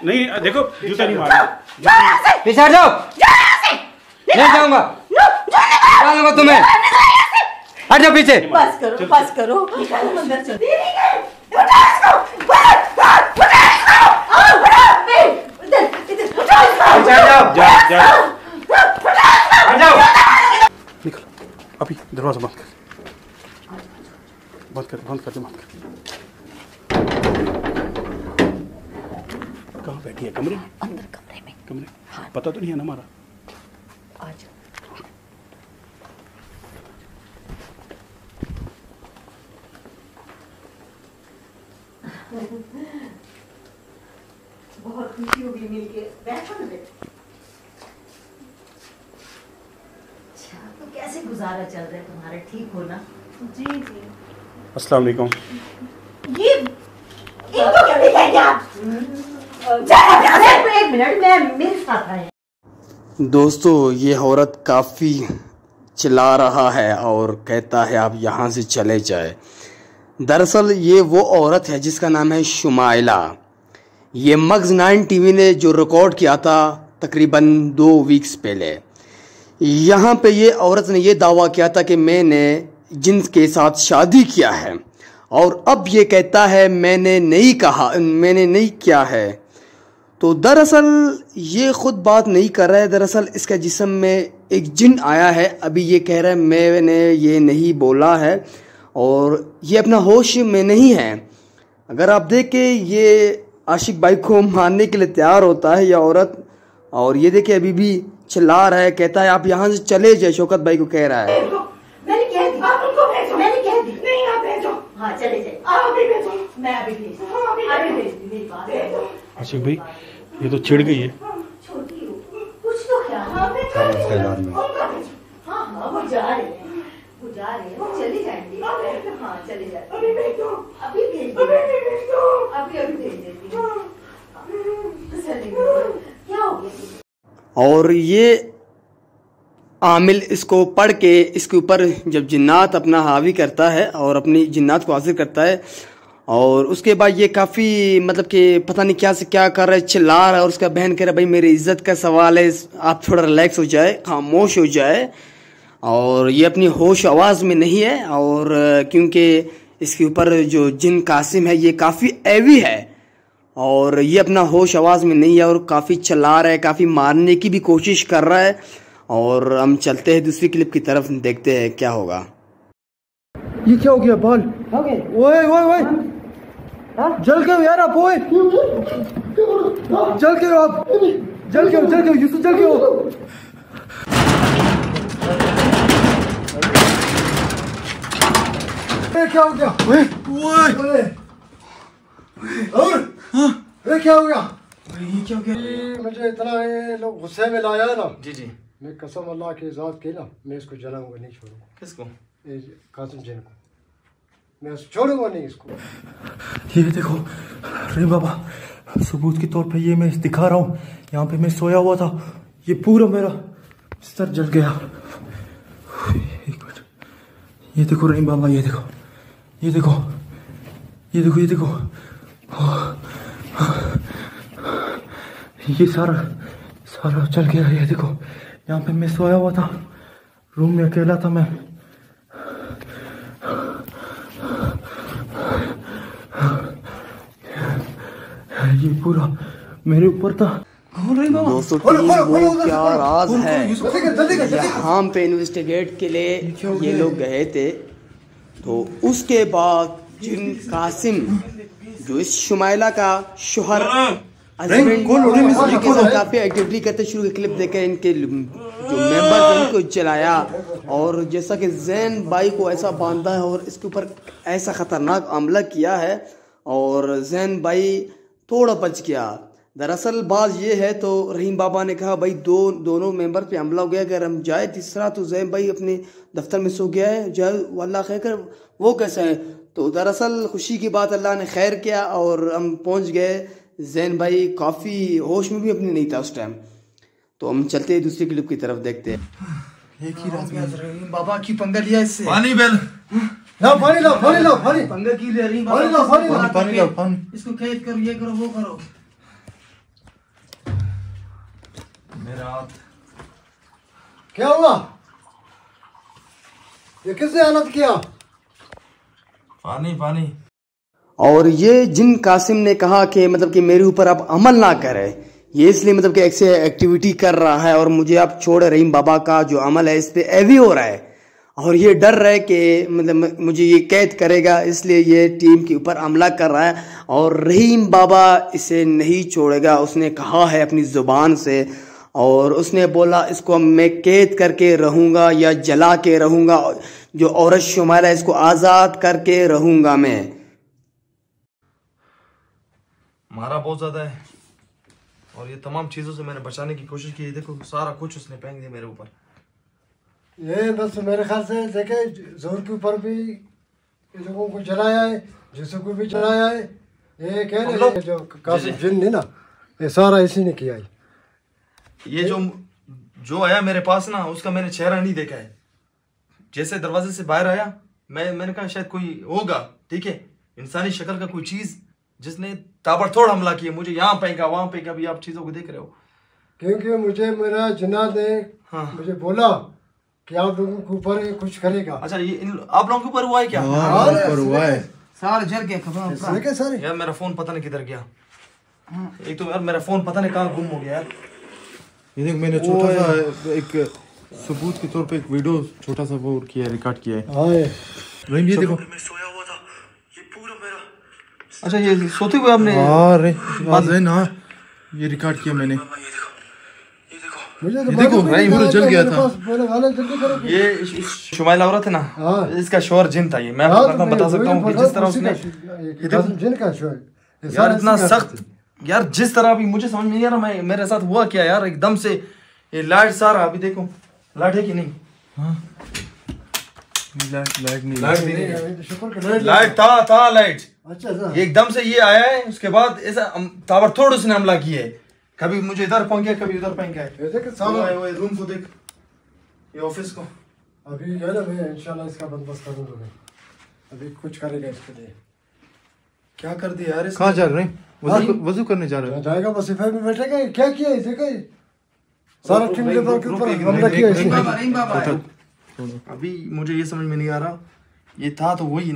नहीं देखो जूता नहीं मारना। पीछे हट जाओ। नहीं जाऊंगा, डालूंगा तुम्हें। हट जाओ पीछे। बस करो, बस करो। अंदर चलो। निकलो अभी, दरवाजा बंद कर, बंद कर, बंद कर, बंद कर। कहाँ बैठी है? कमरे में? अंदर कमरे में। कमरे? हाँ। पता तो नहीं है ना हमारा? आज बहुत खुशी होगी मिलके। बैठो ना बेटा। अच्छा, तो कैसे गुजारा चल रहा है तुम्हारा? ठीक हो ना? जी जी। अस्सलाम वालेकुम। ये इनको क्या दिखाएंगे आप? एक मिनट, मैं मेरे साथ आए। दोस्तों, ये औरत काफ़ी चिल्ला रहा है और कहता है आप यहाँ से चले जाए। दरअसल ये वो औरत है जिसका नाम है शुमाइला। ये मग्ज़ 9 टीवी ने जो रिकॉर्ड किया था तकरीबन 2 वीक्स पहले, यहाँ पे ये औरत ने ये दावा किया था कि मैंने जिनके साथ शादी किया है, और अब ये कहता है मैंने नहीं कहा, मैंने नहीं किया है। तो दरअसल ये ख़ुद बात नहीं कर रहा है। दरअसल इसका जिस्म में एक जिन आया है। अभी ये कह रहा है मैंने ये नहीं बोला है, और ये अपना होश में नहीं है। अगर आप देखें, ये आशिक भाई को मारने के लिए तैयार होता है यह औरत, और ये देखिए अभी भी चिल्ला रहा है, कहता है आप यहाँ से चले जाए। शौकत भाई को कह रहा है। मैंने कह दी, आप उनको भेजो। मैंने कह दी। नहीं, आप भेजो। हाँ, चले जाए। आप अभी भेजो। मैं अभी भेजती हूँ। अभी भेजती, मेरी बात भेजो। आशिक भाई, ये तो चिढ़ गई है। छोटी हो, कुछ तो ख्याल। हाँ, हाँ, वो जा रहे हैं, वो जा रहे हैं, वो चले जाएंगे। हाँ, चले जाएंगे। अभी भेजो। अभी भेज दो। अभी भेज देती हूँ। क्या हो गया? और ये आमिल इसको पढ़ के इसके ऊपर जब जिन्नात अपना हावी करता है और अपनी जिन्नात को हासिल करता है, और उसके बाद ये काफ़ी मतलब कि पता नहीं क्या से क्या कर रहा है, चिल्ला रहा है। और उसका बहन कह रहा है भाई मेरी इज़्ज़त का सवाल है, आप थोड़ा रिलैक्स हो जाए, खामोश हो जाए। और ये अपनी होश आवाज़ में नहीं है, और क्योंकि इसके ऊपर जो जिन कासिम है ये काफ़ी एवी है, और ये अपना होश आवाज़ में नहीं है, और काफ़ी चिल्ला रहा है, काफ़ी मारने की भी कोशिश कर रहा है। और हम चलते हैं दूसरी क्लिप की तरफ, देखते हैं क्या होगा। ये क्या हो गया? बॉल ओए ओए ओए, जल के यार आप, ओए जल के आप, जल के यूसुफ, जल के हो। क्या हो गया? ओए और हाँ, क्या हो गया? ये क्या हो गया? मुझे इतना ये लोग गुस्से में लाया है ना। जी जी, मैं कसम अल्लाह की ज़ात की ना, मैं इसको जलाऊंगा, नहीं छोड़ूंगा। किसको? कासिम जिन को मैं छोड़ूंगा नहीं इसको। ये देखो रे बाबा, सबूत के तौर पे ये मैं दिखा रहा हूँ। यहाँ पे मैं सोया हुआ था, ये पूरा मेरा सर जल गया। एक मिनट, ये देखो रहीम बाबा, ये देखो, ये देखो, ये देखो, ये देखो, ये सारा सारा जल गया। ये देखो, यहाँ पे मैं सोया हुआ था, रूम में अकेला था मैं। ये पूरा मेरे ऊपर था। दोस्तों वो क्या राज है, यहाँ पे इन्वेस्टिगेट के लिए ये लोग गए थे। तो उसके बाद जिन कासिम जो इस शुमाइला का शोहर काफी एक्टिविटी करते शुरू की क्लिप देखे, इनके जो मेंबर उनको चलाया, और जैसा कि जैन भाई को ऐसा बांधा है और इसके ऊपर ऐसा खतरनाक हमला किया है, और जैन भाई थोड़ा बच गया। दरअसल बात ये है, तो रहीम बाबा ने कहा भाई दोनों मेंबर पे हमला हो गया, अगर हम जाए तीसरा तो जैन भाई अपने दफ्तर में सो गया है, जाए अल्लाह खैर कर, वो कैसे है। तो दरअसल खुशी की बात, अल्लाह ने खैर किया और हम पहुंच गए। जैन भाई काफ़ी होश में भी अपनी नहीं था उस टाइम। तो हम चलते हैं दूसरी क्लिप की तरफ, देखते हैं। एक ही रात में रहीम बाबा की पंगा लिया इससे। पानी बेल लाओ, पानी लाओ, पानी लाओ, पानी पंगा की ले रही पानी लाओ, पानी लाओ, इसको कैद करो, ये करो, वो करो। मेरा हाथ। क्या हुआ? ये किसने हालत किया? पानी पानी। और ये जिन कासिम ने कहा कि मतलब कि मेरे ऊपर आप अमल ना करें, ये इसलिए मतलब कि ऐसे एक्टिविटी कर रहा है और मुझे आप छोड़ रहीम बाबा का जो अमल है इस पे एवी हो रहा है और ये डर रहा है कि मतलब मुझे ये कैद करेगा, इसलिए ये टीम के ऊपर हमला कर रहा है और रहीम बाबा इसे नहीं छोड़ेगा। उसने कहा है अपनी ज़ुबान से और उसने बोला इसको मैं कैद करके रहूँगा या जला के रहूँगा, जो औरत शुमाइला इसको आज़ाद करके रहूँगा मैं। मारा बहुत ज़्यादा है और ये तमाम चीज़ों से मैंने बचाने की कोशिश की। देखो सारा कुछ उसने फेंक दिया मेरे ऊपर। ये बस मेरे ख्याल से देखे जोर के ऊपर भी लोगों को जलाया है, जिसको को भी जलाया है। ये कह रहे हैं जो कासिम जिन ने ना, ये सारा इसी ने किया है। ये जो आया मेरे पास ना, उसका मैंने चेहरा नहीं देखा है। जैसे दरवाजे से बाहर आया मैंने कहा शायद कोई होगा, ठीक है, इंसानी शक्ल का कोई चीज़ जिसने ताबड़तोड़ हमला किया। मुझे यहाँ फेंका वहाँ फेंका, अभी आप चीज़ों को देख रहे हो। क्योंकि मुझे मेरा जिन्नात ने मुझे बोला कि आप लोगों के ऊपर कुछ करेगा। अच्छा, ये आप लोगों के ऊपर हुआ है क्या? ऊपर हुआ है सारे जल गए खबर सारे। यार मेरा फोन पता नहीं किधर गया। एक तो यार मेरा फोन पता नहीं कहाँ गुम हो गया यार। ये देख मैंने छोटा सा एक सबूत के तौर पे एक वीडियो छोटा सा वो किया है, रिकॉर्ड किया है। रहीम ये देखो, मैं सोया हुआ था, ये पूरा मेरा। अच्छा, ये सोते हुए आपने? अरे बात है ना, ये रिकॉर्ड किया मैंने। मुझे तो देखो रहीम पूरा जल गया था। ये शुमाइला औरत है ना, इसका शोहर जिन था। ये मैं आपको बता सकता हूँ कि जिस तरह उसने जिन का शोहर यार इतना सख्त, यार जिस तरह अभी मुझे समझ में नहीं आ रहा मेरे साथ हुआ क्या यार। एकदम से ये लाइट सारा, अभी देखो लाइट है कि नहीं? हाँ लाइट नहीं, लाइट था लाइट। अच्छा, एकदम से ये आया है, उसके बाद ऐसा ताबड़तोड़ उसने हमला किया है। कभी मुझे इधर पहुंच गया, कभी उधर पहुंच गया। वो रूम को देख, ये ऑफिस को। अभी जो है ना मैं इंशाल्लाह इसका बंदोबस्त करूंगा। अभी कुछ करेगा इसके लिए। क्या कर दिया यार? कहाँ जा रहे हैं? वजू करने जा रहे हैं। जाएगा वजीफे में बैठेगा। क्या किया है देखो, सारा टीम लेबर के ऊपर हमला किया इसने। अभी मुझे ये समझ में नहीं आ रहा, ये था तो वही